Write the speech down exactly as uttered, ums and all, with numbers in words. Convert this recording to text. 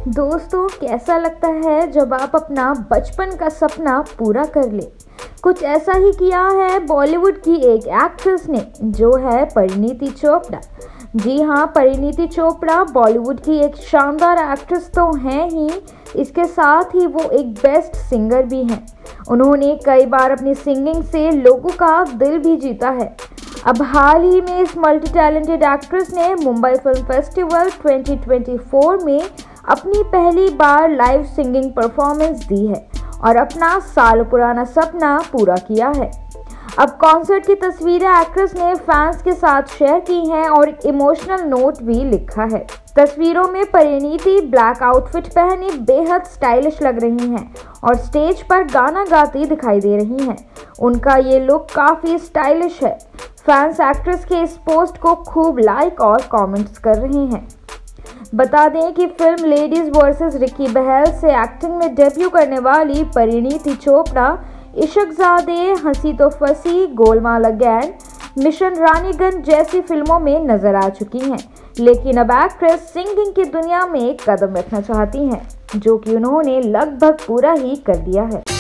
दोस्तों, कैसा लगता है जब आप अपना बचपन का सपना पूरा कर ले। कुछ ऐसा ही किया है बॉलीवुड की एक एक्ट्रेस ने, जो है परिणीति चोपड़ा। जी हाँ, परिणीति चोपड़ा बॉलीवुड की एक शानदार एक्ट्रेस तो हैं ही, इसके साथ ही वो एक बेस्ट सिंगर भी हैं। उन्होंने कई बार अपनी सिंगिंग से लोगों का दिल भी जीता है। अब हाल ही में इस मल्टी टैलेंटेड एक्ट्रेस ने Mumbai film festival twenty twenty four में अपनी पहली बार लाइव सिंगिंग परफॉर्मेंस दी है और अपना साल पुराना सपना पूरा किया है। अब कॉन्सर्ट की तस्वीरें एक्ट्रेस ने फैंस के साथ शेयर की हैं और एक इमोशनल नोट भी लिखा है। तस्वीरों में परिणीति ब्लैक आउटफिट पहने बेहद स्टाइलिश लग रही हैं और स्टेज पर गाना गाती दिखाई दे रही हैं। उनका ये लुक काफ़ी स्टाइलिश है। फैंस एक्ट्रेस के इस पोस्ट को खूब लाइक और कमेंट्स कर रहे हैं। बता दें कि film ladies versus Ricky Bahl से एक्टिंग में डेब्यू करने वाली परिणीति चोपड़ा इश्कज़ादे, हंसी तो फंसी, गोलमाल अगेन, मिशन रानीगंज जैसी फिल्मों में नजर आ चुकी हैं, लेकिन अब एक्ट्रेस सिंगिंग की दुनिया में एक कदम रखना चाहती हैं, जो कि उन्होंने लगभग पूरा ही कर दिया है।